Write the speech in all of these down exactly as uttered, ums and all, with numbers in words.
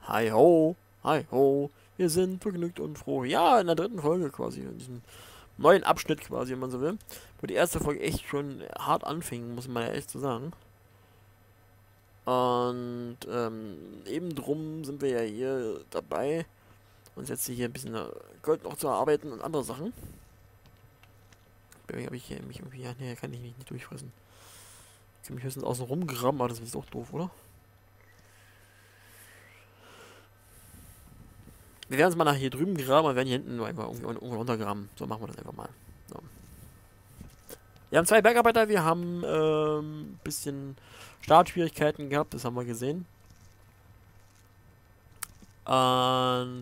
Hi ho, hi ho. Wir sind vergnügt und froh. Ja, in der dritten Folge quasi, in diesem neuen Abschnitt quasi, wenn man so will. Wo die erste Folge echt schon hart anfing, muss man ja echt so sagen. Und ähm, eben drum sind wir ja hier dabei, uns jetzt hier ein bisschen äh, Gold noch zu erarbeiten und andere Sachen. Habe ich hier mich irgendwie, ja, nee, kann ich mich nicht durchfressen. Ich kann mich höchstens außen rumgraben, aber das ist auch doof, oder? Wir werden uns mal nach hier drüben graben und werden hier hinten nur einfach irgendwo, irgendwo runtergraben. So machen wir das einfach mal. So. Wir haben zwei Bergarbeiter, wir haben ein ähm, bisschen Startschwierigkeiten gehabt, das haben wir gesehen. Und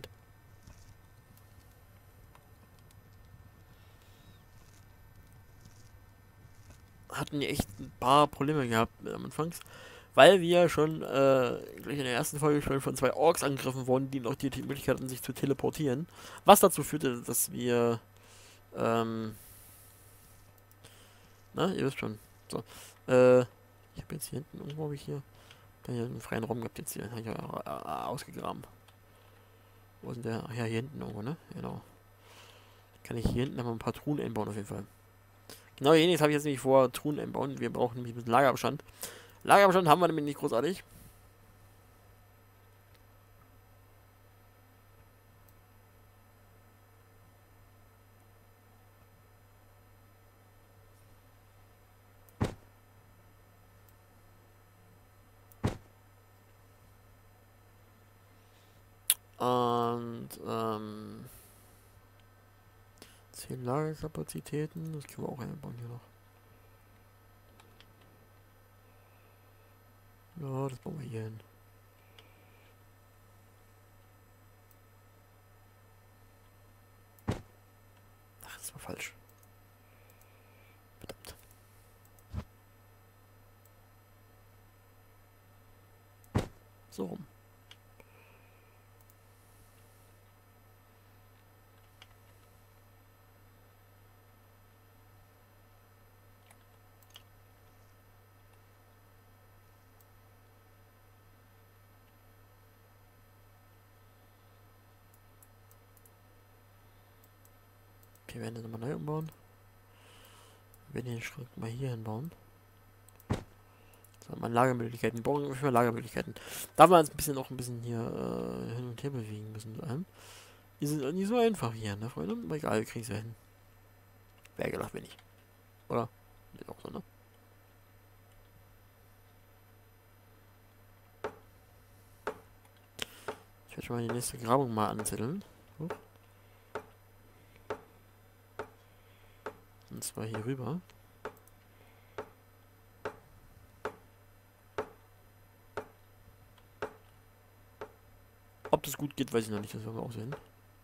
hatten echt ein paar Probleme gehabt am Anfangs, weil wir schon äh, gleich in der ersten Folge schon von zwei Orks angegriffen wurden, die noch die Möglichkeit hatten, sich zu teleportieren. Was dazu führte, dass wir ähm, na, ihr wisst schon. So. Äh, ich habe jetzt hier hinten irgendwo habe ich hier, hier einen freien Raum gehabt jetzt hier, habe ich ja äh, ausgegraben. Wo ist denn der? Ach ja, hier hinten irgendwo, ne? Genau. Kann ich hier hinten noch mal ein paar Truhen einbauen auf jeden Fall. Genau, ähnliches habe ich jetzt nämlich vor, Truhen einbauen. Wir brauchen nämlich ein bisschen Lagerabstand. Lagerabstand haben wir nämlich nicht großartig. Und, ähm... zehn Lagerkapazitäten, das können wir auch einbauen hier noch. Ja, das bauen wir hier hin. Ach, das war falsch. Verdammt. So rum. Okay, wir werden das nochmal neu umbauen. Wir werden den Schrank mal hier hinbauen. So, haben wir Lagermöglichkeiten. Wir brauchen für Lagermöglichkeiten. Da wir uns ein bisschen auch ein bisschen hier äh, hin und her bewegen müssen mit allem. Die sind nicht so einfach hier, ne, Freunde? Aber egal, wir kriegen es ja hin. Wer gedacht, wenn nicht. Oder? Ist auch so, ne? Ich werde schon mal die nächste Grabung mal anzetteln. Huch. Und zwar hier rüber. Ob das gut geht, weiß ich noch nicht. Das werden wir auch sehen.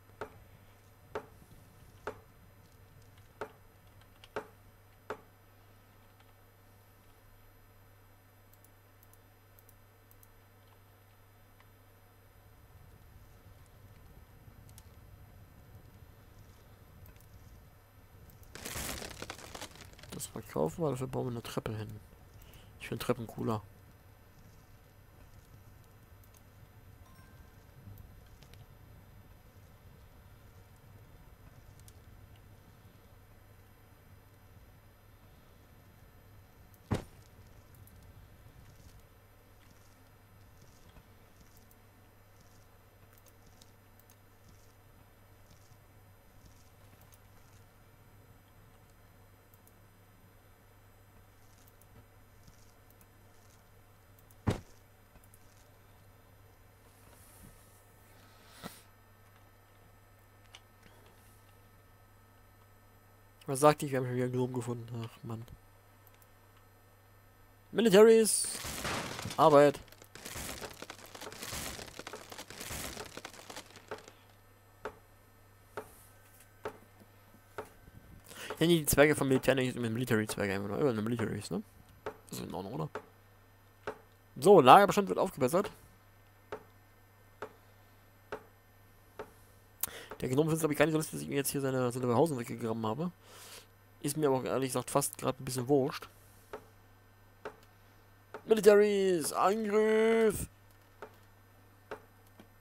Das verkaufen wir, dafür bauen wir eine Treppe hin. Ich finde Treppen cooler. Was sagte ich? Wir haben schon wieder einen Gnom gefunden. Ach, Mann. Militaries! Arbeit! Ich nenne die Zwerge vom Militär nicht mit Military-Zwerge einfach nur. Über eine Militaries, ne? Das ist in Ordnung, oder? So, Lagerbestand wird aufgebessert. Der Gnome findet es, glaube ich, gar nicht so lustig, dass ich mir jetzt hier seine, seine Behausung weggegraben habe. Ist mir aber auch ehrlich gesagt fast gerade ein bisschen wurscht. Militaries! Angriff!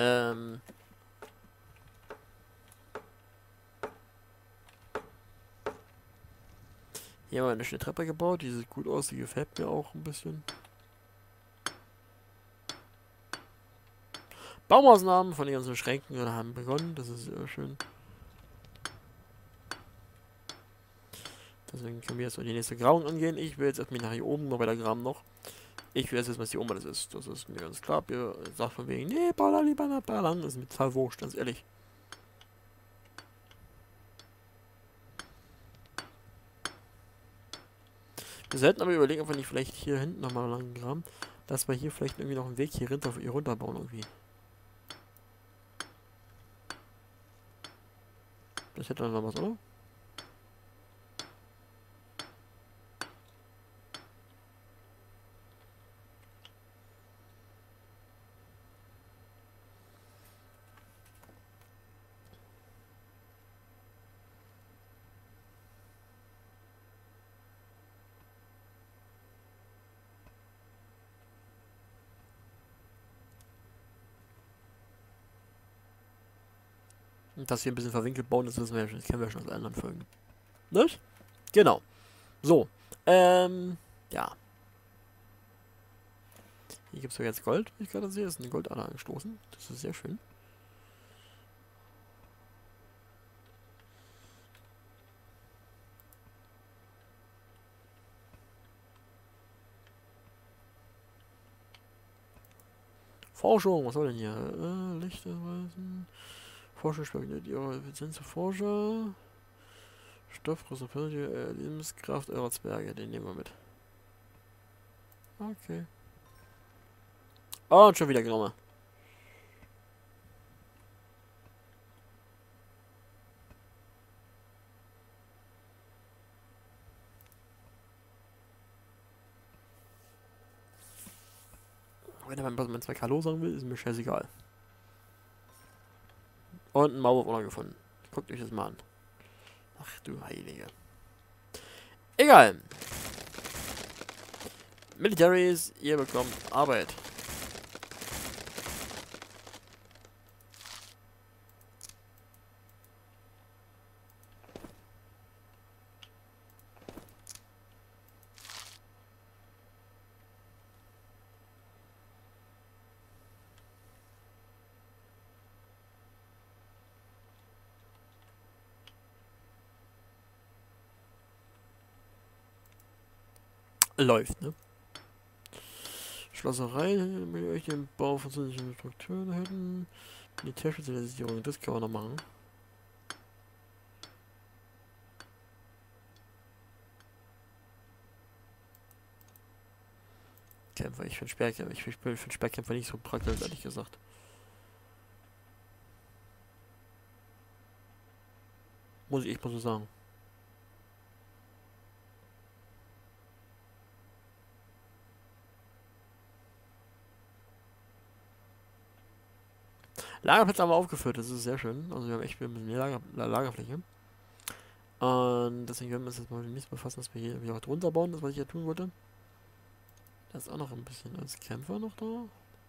Ähm. Hier haben wir eine schöne Treppe gebaut. Die sieht gut aus. Die gefällt mir auch ein bisschen. Baumaßnahmen von den ganzen Schränken haben begonnen. Das ist sehr schön. Deswegen können wir jetzt so die nächste Grabung angehen. Ich will jetzt erstmal nach hier oben, noch bei der Graben noch. Ich will jetzt wissen, was hier oben alles ist. Das ist mir ganz klar. Ihr sagt von wegen, nee, ballern, lieber nach ballern. Das ist mir total wurscht, ganz ehrlich. Wir sollten aber überlegen, ob wir nicht vielleicht hier hinten nochmal lang graben, dass wir hier vielleicht irgendwie noch einen Weg hier runter, hier runter bauen irgendwie. Das hätte dann noch was, oder? Und das hier ein bisschen verwinkelt bauen, das wissen wir ja schon, das kennen wir schon aus anderen Folgen. Nicht? Genau. So. Ähm, ja. Hier gibt es ja jetzt Gold, wie ich gerade sehe. Das ist eine Goldader angestoßen. Das ist sehr schön. Forschung, was soll denn hier? Äh, Lichterweisen. Forschung spekuliert ihre Effizienz für Forscher. Stoffgröße, äh, Lebenskraft eurer Zwerge, den nehmen wir mit. Okay. Oh, und schon wieder genommen. Wenn er mein Zweck Hallo sagen will, ist mir scheißegal. Und ein Maulwurf auch noch gefunden. Guckt euch das mal an. Ach du Heilige. Egal. Militaries, ihr bekommt Arbeit. Läuft, ne? Schlosserei, wenn wir euch den Bau von zusätzlichen Strukturen hätten. Militärspezialisierung, das kann man noch machen. Kämpfer, ich finde Sperrkämpfer, ich finde Sperrkämpfer nicht so praktisch, ehrlich gesagt. Muss ich echt mal so sagen. Lagerplatz haben wir aufgeführt, das ist sehr schön. Also wir haben echt ein bisschen mehr Lager, Lagerfläche. Und deswegen werden wir uns jetzt mal nicht befassen, dass wir hier wieder was drunter bauen, das was ich ja tun wollte. Da ist auch noch ein bisschen als Kämpfer noch da.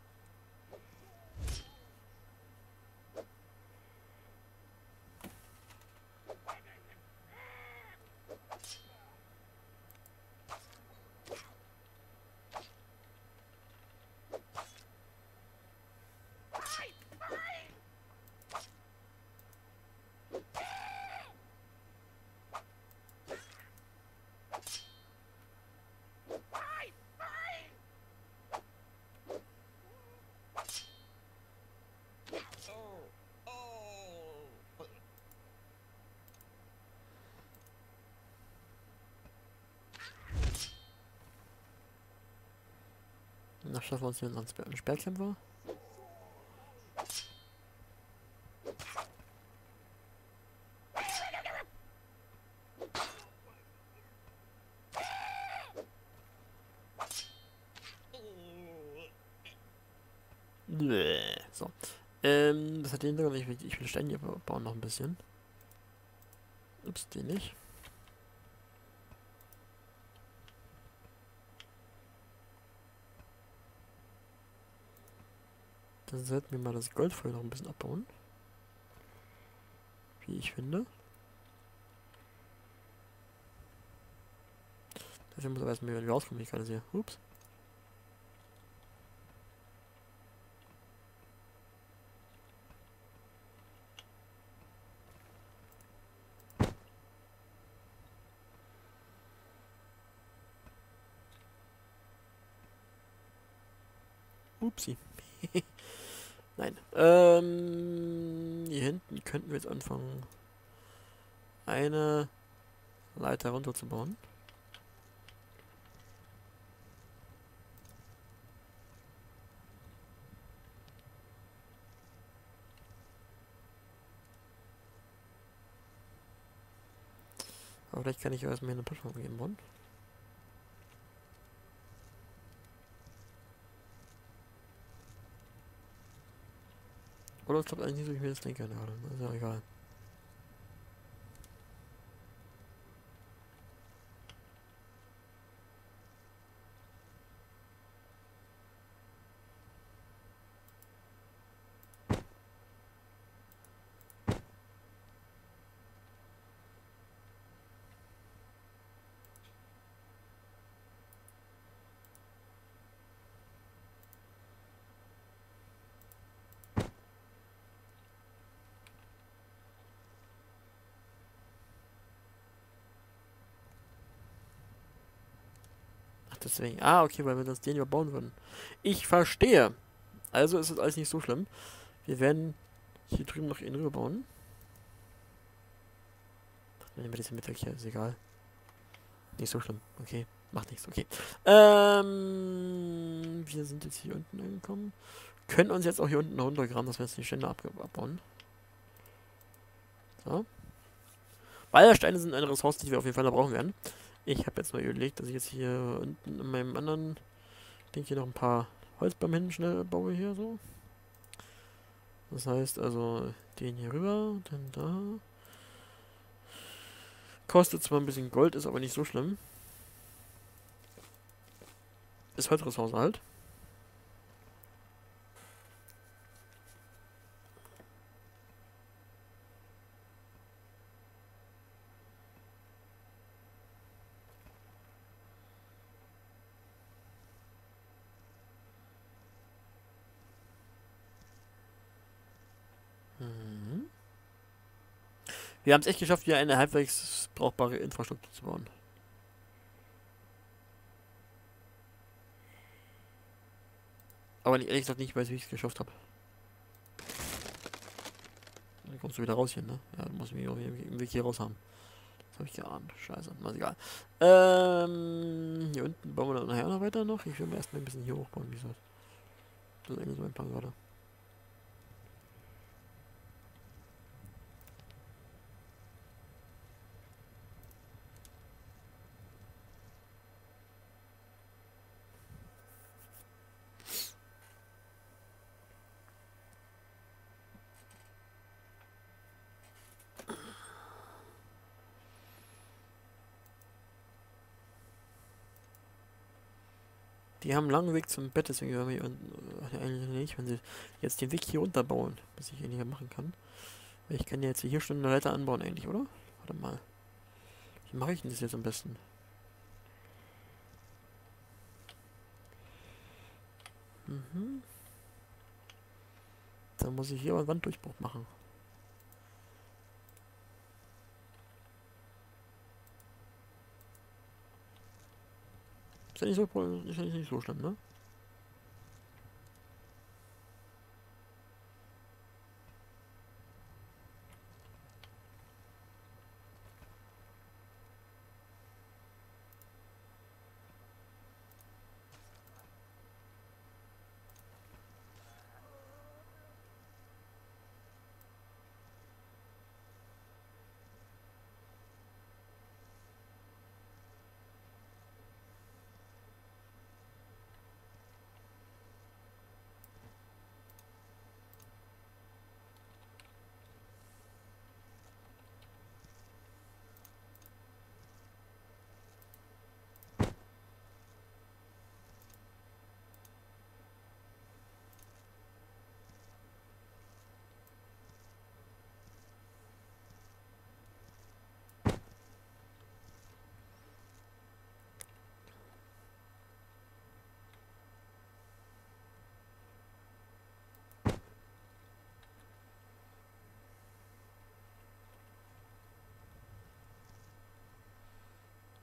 Na, schaffen wir uns hier einen Sperr einen Sperrkämpfer. So. Ähm, das hat den Hintergrund, ich will, ich will Steine hier bauen noch ein bisschen. Ups, den nicht. Dann sollten wir mal das Goldfeuer noch ein bisschen abbauen. Wie ich finde. Dafür muss aber erstmal wieder rauskommen, wie ich gerade sehe. Ups. Upsi. Nein. Ähm, hier hinten könnten wir jetzt anfangen, eine Leiter runterzubauen. Aber vielleicht kann ich erstmal hier eine Plattform geben wollen. Oder es klappt eigentlich nicht so, wie ich mir das denke. Das ist ja egal. Deswegen. Ah, okay, weil wir das den überbauen würden. Ich verstehe. Also ist das alles nicht so schlimm. Wir werden hier drüben noch ihn rüberbauen. Nehmen wir das Mittag hier, ist egal. Nicht so schlimm. Okay, macht nichts. Okay. Ähm, wir sind jetzt hier unten angekommen. Können uns jetzt auch hier unten runtergraben, dass wir jetzt die Stände abbauen. So. Wallersteine sind eine Ressource, die wir auf jeden Fall noch brauchen werden. Ich habe jetzt mal überlegt, dass ich jetzt hier unten in meinem anderen Ding hier noch ein paar Holzbäume hin schnell baue hier so. Das heißt also den hier rüber, dann da. Kostet zwar ein bisschen Gold, ist aber nicht so schlimm. Ist Holzressource halt. Mhm. Wir haben es echt geschafft, wieder eine halbwegs brauchbare Infrastruktur zu bauen. Aber ehrlich gesagt nicht, weiß, wie ich es geschafft habe. Dann kommst du wieder raus hier, ne? Ja, du musst mich auch im Weg hier raus haben. Das habe ich geahnt. Scheiße, mal egal. Ähm, hier unten bauen wir dann nachher noch weiter noch. Ich will mir erstmal ein bisschen hier hochbauen, wie gesagt. Das ist eigentlich so mein Plan gerade. Die haben einen langen Weg zum Bett, deswegen werden wir hier unten, äh, eigentlich nicht, wenn sie jetzt den Weg hier runterbauen, was ich weniger machen kann. Weil ich kann ja jetzt hier schon eine Leiter anbauen eigentlich, oder? Warte mal. Wie mache ich denn das jetzt am besten? Mhm. Dann muss ich hier einen Wanddurchbruch machen. Ist ja nicht so, ist ja nicht so schlimm, ne?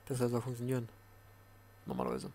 Das soll funktionieren. Normalerweise.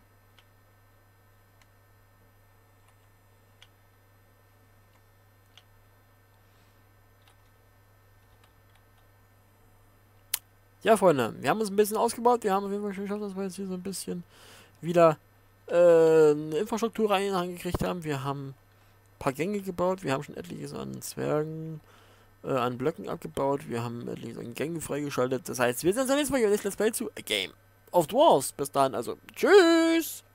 Ja, Freunde, wir haben uns ein bisschen ausgebaut. Wir haben auf jeden Fall schon geschafft, dass wir jetzt hier so ein bisschen wieder äh, eine Infrastruktur reingekriegt haben. Wir haben ein paar Gänge gebaut. Wir haben schon etliches an Zwergen, äh, an Blöcken abgebaut. Wir haben etliches an Gängen freigeschaltet. Das heißt, wir sehen uns dann nächstes Mal im nächsten Let's Play zu A Game of Dwarfs. Bis dann, also tschüss!